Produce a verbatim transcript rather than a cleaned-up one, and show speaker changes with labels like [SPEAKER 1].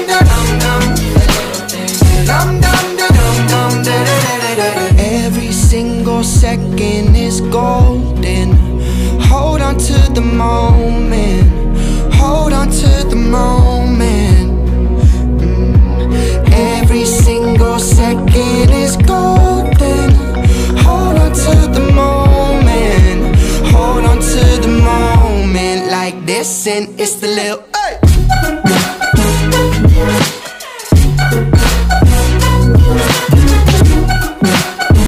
[SPEAKER 1] da dum dum. Dum dum da dum dum da da da da da. Every single second is golden. Hold on to the moment. Hold on to the moment. Mm. Every single second is golden. Hold on to the moment. Hold on to the moment like this, and it's the little hey.